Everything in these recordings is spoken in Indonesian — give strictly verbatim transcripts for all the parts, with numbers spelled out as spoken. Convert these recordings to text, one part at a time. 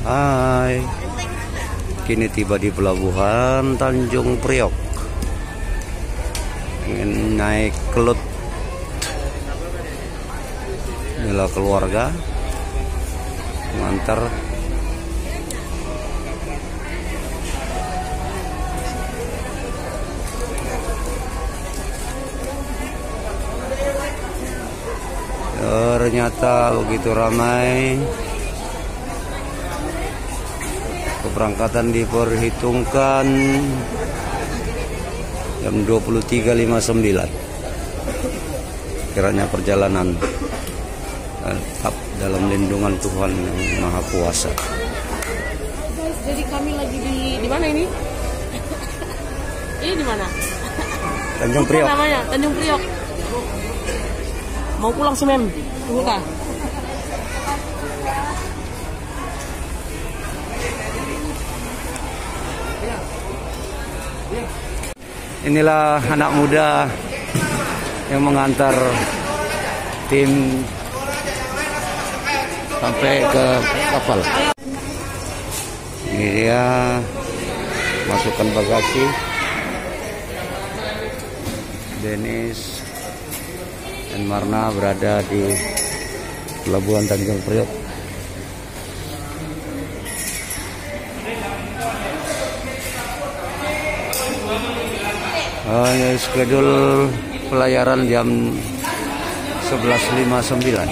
Hai, kini tiba di pelabuhan Tanjung Priok. Ingin naik kelut. Inilah keluarga mengantar. Ternyata begitu ramai. Keberangkatan diperhitungkan jam dua puluh tiga lewat lima puluh sembilan. Kiranya perjalanan tetap dalam lindungan Tuhan yang Maha Kuasa. Jadi kami lagi di di mana ini? Ini di mana? Tanjung Priok. Namanya Tanjung Priok. Mau pulang sih, Mem. Tunggu kah? Inilah anak muda yang mengantar tim sampai ke kapal. Ini dia masukkan bagasi. Dennis dan Marna berada di pelabuhan Tanjung Priok. Oh, ini schedule pelayaran jam sebelas lima puluh sembilan.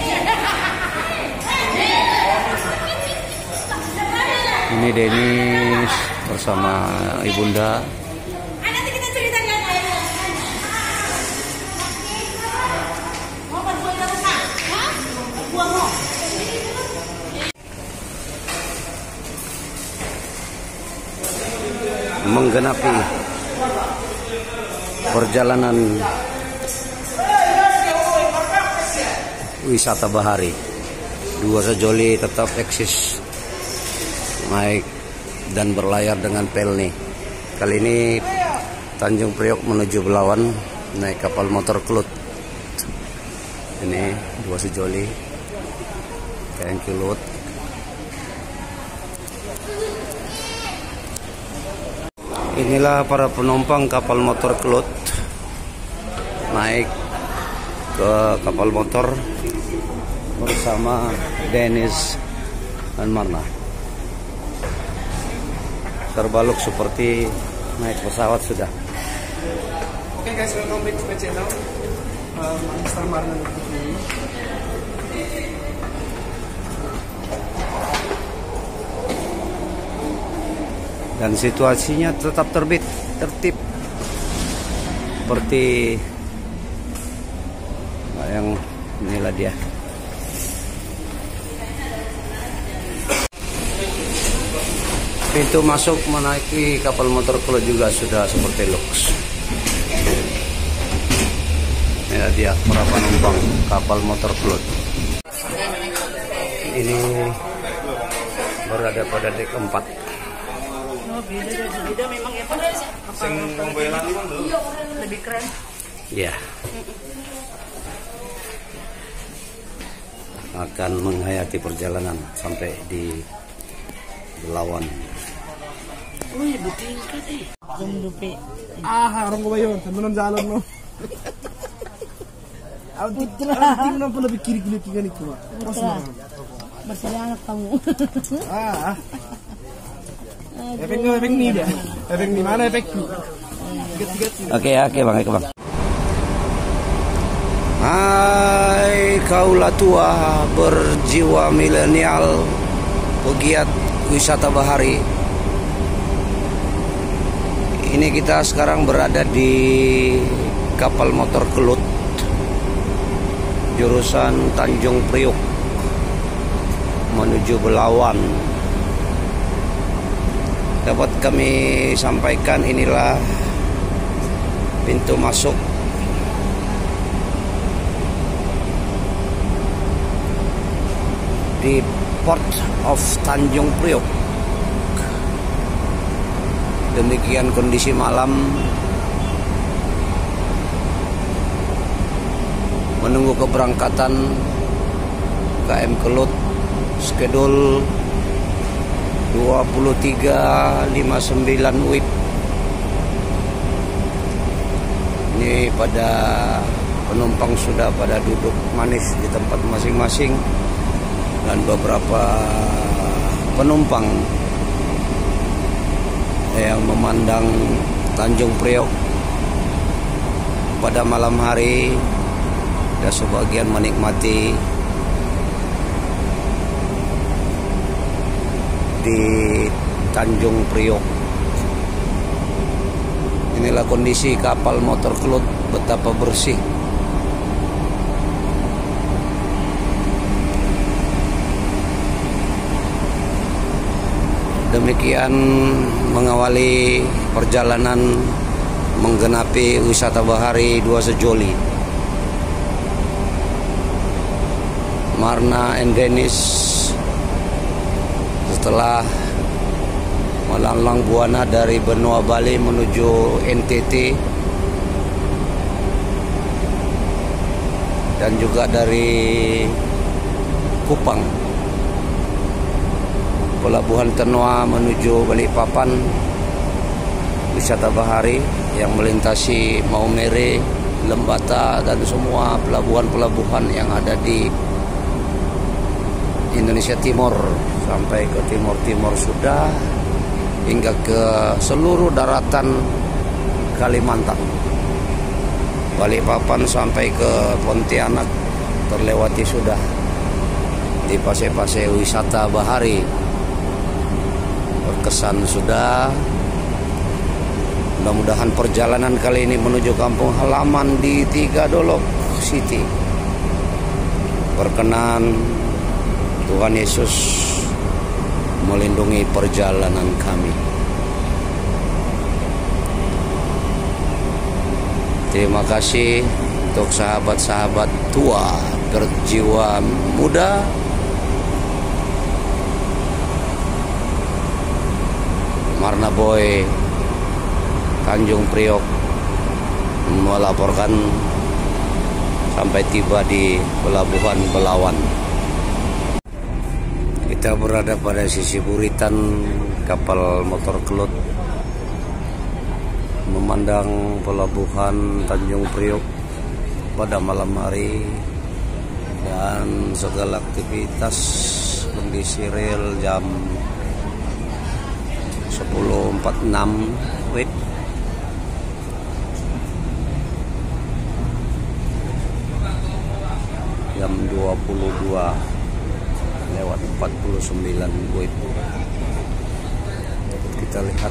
Ini Dennis bersama ibunda. Menggenapi perjalanan wisata bahari, dua sejoli tetap eksis naik dan berlayar dengan Pelni. Kali ini Tanjung Priok menuju Belawan naik kapal motor Kelut. Ini dua sejoli K M Kelut. Inilah para penumpang kapal motor Kelut naik ke kapal motor bersama Dennis dan Marna. Terbaluk seperti naik pesawat sudah. Oke guys, welcome back to my channel. Um, Mister Marna. Dan situasinya tetap terbit, tertib seperti yang inilah dia. Pintu masuk menaiki kapal motor Kelut juga sudah seperti lux. Inilah dia para penumpang kapal motor Kelut. Ini berada pada dek empat. Beda memang ya Pak. Lebih keren. Ya. Akan menghayati perjalanan sampai di Belawan. Oh, ibu tingkat eh. Jumdupi. Ah, orang ko ba yun? Tanong jalon mo. Ang tingin mo pala bikiri-kiri kini ko. Berselangat kamu. Ah. Efek ni, efek ni dia. Efek ni mana efek ni? Oke, oke bang, oke bang. Hai kaulah tua berjiwa milenial, pegiat wisata bahari. Ini kita sekarang berada di kapal motor Kelut, jurusan Tanjung Priok menuju Belawan. Dapat kami sampaikan inilah pintu masuk di Port of Tanjung Priok. Demikian kondisi malam menunggu keberangkatan K M Kelut, schedule dua puluh tiga lima puluh sembilan W I P. Ini pada penumpang sudah pada duduk manis di tempat masing-masing, dan beberapa penumpang yang memandang Tanjung Priok pada malam hari dan sebagian menikmati di Tanjung Priok. Inilah kondisi kapal motor Kelut, betapa bersih. Demikian mengawali perjalanan menggenapi wisata bahari Dua Sejoli. Marna and Denis setelah melalang buana dari benua Bali menuju N T T dan juga dari Kupang, Pelabuhan Tenoa menuju Balikpapan, wisata bahari yang melintasi Maumere, Lembata, dan semua pelabuhan-pelabuhan yang ada di Indonesia Timur sampai ke timur-timur sudah hingga ke seluruh daratan Kalimantan. Balikpapan sampai ke Pontianak terlewati sudah di pase-pase wisata bahari. Berkesan sudah. Mudah-mudahan perjalanan kali ini menuju kampung halaman di Tigadolok City berkenan Tuhan Yesus melindungi perjalanan kami. Terima kasih untuk sahabat-sahabat tua berjiwa muda, Marna Boy Tanjung Priok melaporkan sampai tiba di Pelabuhan Belawan. Kita berada pada sisi buritan kapal motor Kelut, memandang Pelabuhan Tanjung Priok pada malam hari, dan segala aktivitas kondisi real jam sepuluh empat puluh enam W I P. Jam dua puluh dua lewat empat puluh sembilan W I P. Kita lihat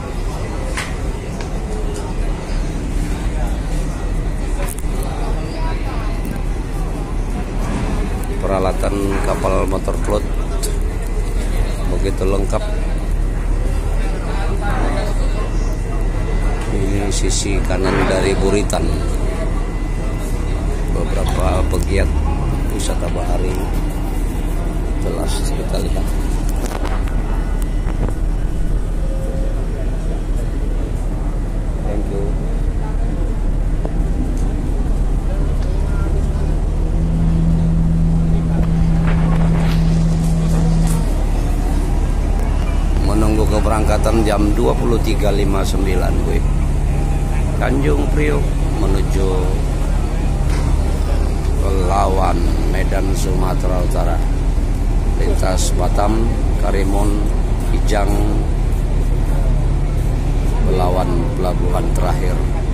peralatan kapal motor Kelut begitu lengkap. Ini sisi kanan dari buritan. Beberapa pegiat wisata bahari jelas kita lihat. Thank you. Menunggu keberangkatan jam dua puluh tiga lima puluh sembilan W I P. Tanjung Priok menuju Belawan, Medan, Sumatera Utara, lintas Batam, Karimun, Kijang, Belawan, pelabuhan terakhir.